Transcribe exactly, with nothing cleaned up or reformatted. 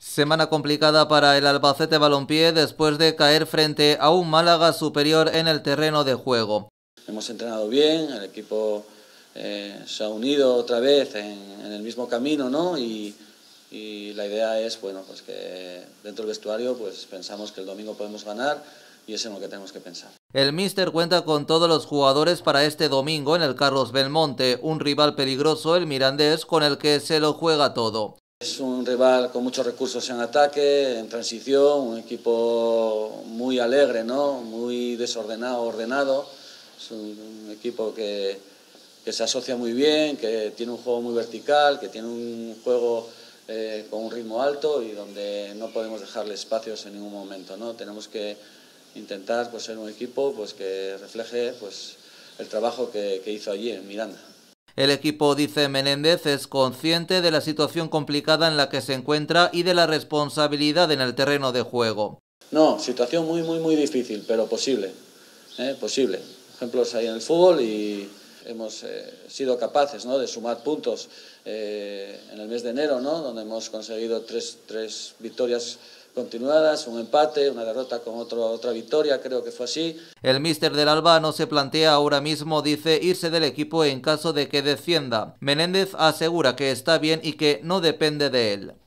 Semana complicada para el Albacete Balompié después de caer frente a un Málaga superior en el terreno de juego. Hemos entrenado bien, el equipo eh, se ha unido otra vez en, en el mismo camino, ¿no? Y, y la idea es, bueno, pues que dentro del vestuario pues pensamos que el domingo podemos ganar y es en lo que tenemos que pensar. El míster cuenta con todos los jugadores para este domingo en el Carlos Belmonte, un rival peligroso, el Mirandés, con el que se lo juega todo. Es un rival con muchos recursos en ataque, en transición, un equipo muy alegre, ¿no? Muy desordenado, ordenado. Es un equipo que, que se asocia muy bien, que tiene un juego muy vertical, que tiene un juego eh, con un ritmo alto y donde no podemos dejarle espacios en ningún momento, ¿no? Tenemos que intentar pues, ser un equipo pues, que refleje pues, el trabajo que, que hizo allí en Miranda. El equipo, dice Menéndez, es consciente de la situación complicada en la que se encuentra y de la responsabilidad en el terreno de juego. No, situación muy, muy, muy difícil, pero posible, ¿eh? posible. Ejemplos hay en el fútbol y hemos eh, sido capaces, ¿no?, de sumar puntos eh, en el mes de enero, ¿no?, donde hemos conseguido tres, tres victorias continuadas, un empate, una derrota con otro, otra victoria, creo que fue así. El míster del Alba no se plantea ahora mismo, dice, irse del equipo en caso de que descienda. Menéndez asegura que está bien y que no depende de él.